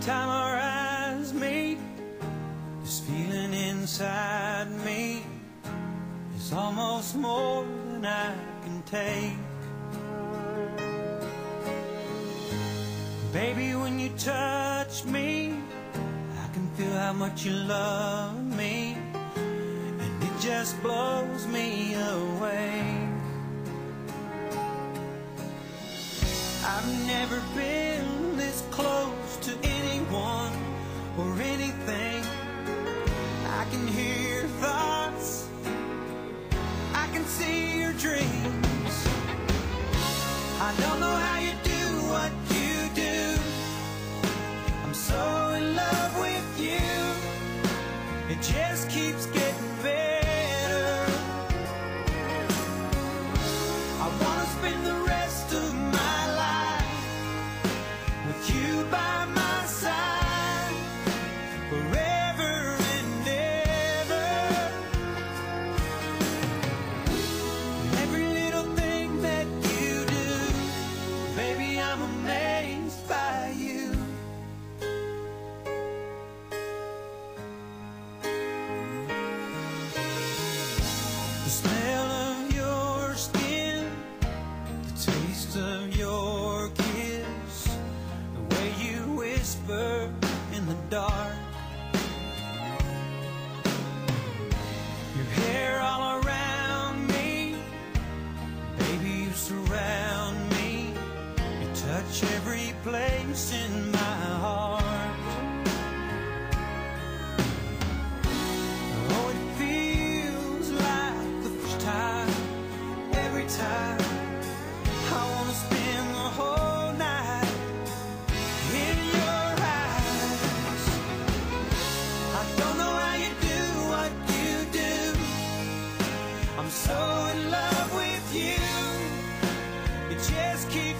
time our eyes meet, this feeling inside me is almost more than I can take. Baby, when you touch me, I can feel how much you love me, and it just blows me away. I've never been this close to anyone or anything. I can hear your thoughts, I can see your dreams. I don't know how you do what you do. I'm so in love with you, it just keeps getting better. I wanna spend the rest of my life with you by my side, forever and ever. Every little thing that you do, baby, I'm amazed by you. The smell of your skin, the taste of your kiss, the way you whisper in the dark, your hair all around me, baby, you surround me, you touch every place in my heart. Oh, it feels like the first time, every time. I wanna spend the whole night in your eyes. I don't know how you do what you do. I'm so in love with you, it just keeps